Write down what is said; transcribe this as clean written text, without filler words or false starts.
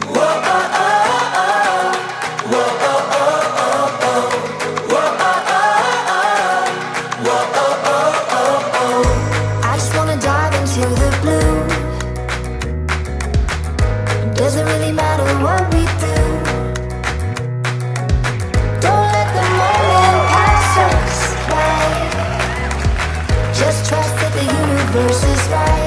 I just wanna dive into the blue. Doesn't really matter what we do. Don't let the moment pass us by. Just trust that the universe is right.